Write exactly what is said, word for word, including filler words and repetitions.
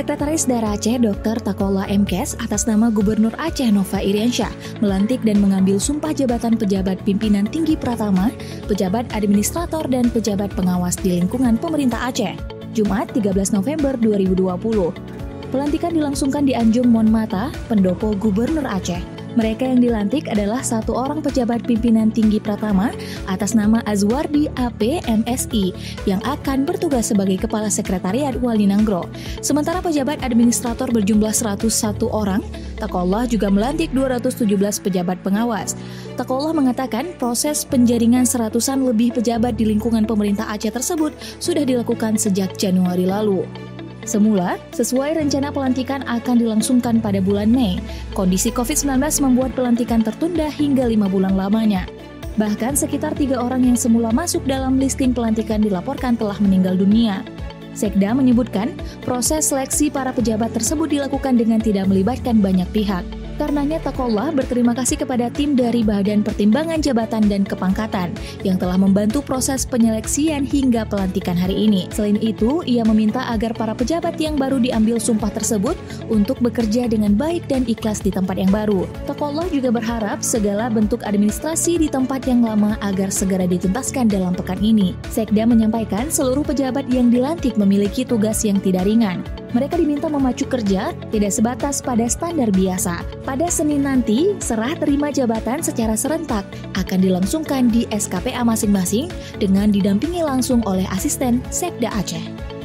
Sekretaris Daerah Aceh Doktor Takola Mkes atas nama Gubernur Aceh Nova Iriansyah melantik dan mengambil sumpah jabatan pejabat pimpinan tinggi Pratama, pejabat administrator dan pejabat pengawas di lingkungan pemerintah Aceh, Jumat tiga belas November dua ribu dua puluh. Pelantikan dilangsungkan di Anjung Monmata, Pendopo Gubernur Aceh. Mereka yang dilantik adalah satu orang pejabat pimpinan tinggi Pratama atas nama Azwardi A P M Si yang akan bertugas sebagai Kepala Sekretariat Walinangro. Sementara pejabat administrator berjumlah seratus satu orang, Takollah juga melantik dua ratus tujuh belas pejabat pengawas. Takollah mengatakan proses penjaringan seratusan lebih pejabat di lingkungan pemerintah Aceh tersebut sudah dilakukan sejak Januari lalu. Semula, sesuai rencana pelantikan akan dilangsungkan pada bulan Mei. Kondisi covid sembilan belas membuat pelantikan tertunda hingga lima bulan lamanya. Bahkan sekitar tiga orang yang semula masuk dalam listing pelantikan dilaporkan telah meninggal dunia. Sekda menyebutkan, proses seleksi para pejabat tersebut dilakukan dengan tidak melibatkan banyak pihak. Karenanya Takollah berterima kasih kepada tim dari Badan Pertimbangan Jabatan dan Kepangkatan yang telah membantu proses penyeleksian hingga pelantikan hari ini. Selain itu, ia meminta agar para pejabat yang baru diambil sumpah tersebut untuk bekerja dengan baik dan ikhlas di tempat yang baru. Takollah juga berharap segala bentuk administrasi di tempat yang lama agar segera dituntaskan dalam pekan ini. Sekda menyampaikan seluruh pejabat yang dilantik memiliki tugas yang tidak ringan. Mereka diminta memacu kerja, tidak sebatas pada standar biasa. Pada Senin nanti, serah terima jabatan secara serentak akan dilangsungkan di S K P A masing-masing dengan didampingi langsung oleh asisten Sekda Aceh.